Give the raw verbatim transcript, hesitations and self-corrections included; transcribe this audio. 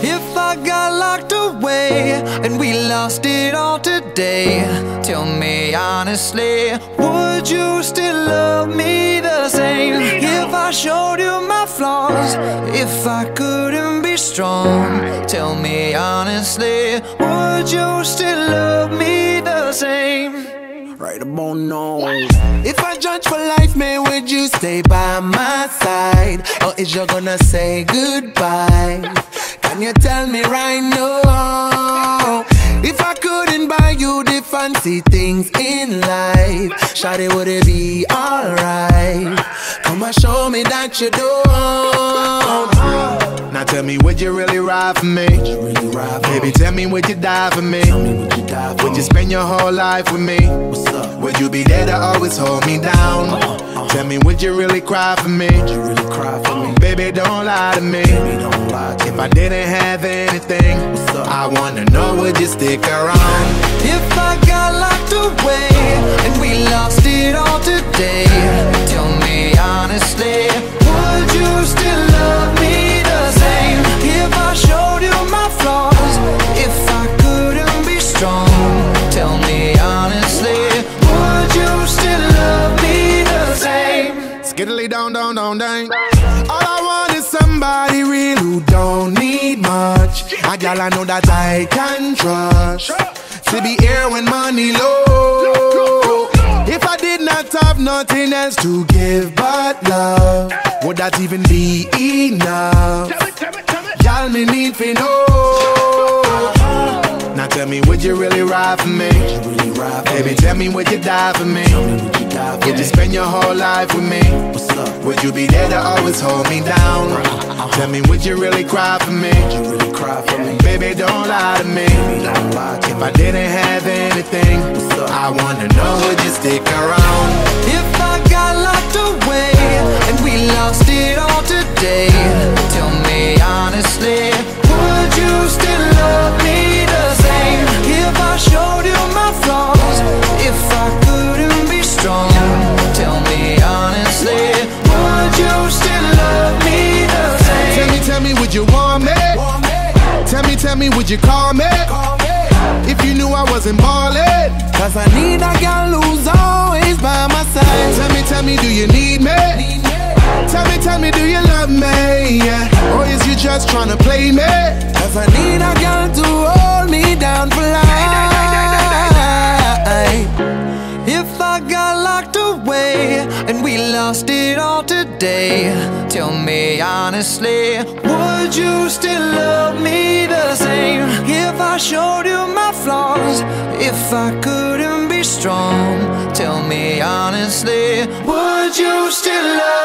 If I got locked away and we lost it all today, tell me honestly, would you still love me the same? If I showed you my flaws, if I couldn't be strong, tell me honestly, would you still love me the same? Right about now. If I judge for life, man, would you stay by my side? Or is you gonna say goodbye? Can you tell me right now? If I couldn't buy you the fancy things in life, shawty, would it be alright? Come and show me that you don't. Now tell me, would you really ride for me? Really ride for Baby, me? Tell me, would you die for me? Tell me, would you die for Would me? You spend your whole life with me? What's up? Would you be there to always hold me down? Uh -huh, uh -huh. Tell me, would you really cry for me? Would you really cry for me? Baby, don't lie to me. Baby, don't lie to if me. I didn't have anything, I wanna know, would you stick around? If I got locked away and we lost it all today, tell me honestly, would you still love me the same? If I showed you my flaws, if I couldn't be strong, tell me honestly, would you still love me the same? Skiddly down, down, down, down. All I want is somebody real who don't need much. A gal I know that I can trust, to be here when money low. If I did not have nothing else to give but love, would that even be enough? Y'all me need to know. Now tell me, would you really ride for me? Really ride for Baby, me? Tell me, would you die for me? Tell me, would you die for would me? You spend your whole life with me? What's up? Would you be there to always hold me down? Uh-huh. Tell me, would you really cry for me? Would you really cry for me? Baby, don't lie to me. Baby, don't lie to if me. I didn't have anything, I wanna know, would you stick around? If I got locked away and we lost it all today, tell me honestly, would you still love me the same? If I showed you my flaws, if I couldn't be strong, tell me honestly, would you still love me the same? Tell me, tell me, would you want me? Want me? Tell me, tell me, would you call me? Call me? If you knew I wasn't ballin', cause I need a girl who's always by my side. Tell me, tell me, do you need me? Need me? Tell me, tell me, do you love me? Yeah. Or is you just tryna play me? Cause I need a girl to hold me down for life. If I got locked away and we lost it all today, tell me honestly, would you still love me the same? If I showed you my flaws, if I couldn't be strong, tell me honestly, would you still love me?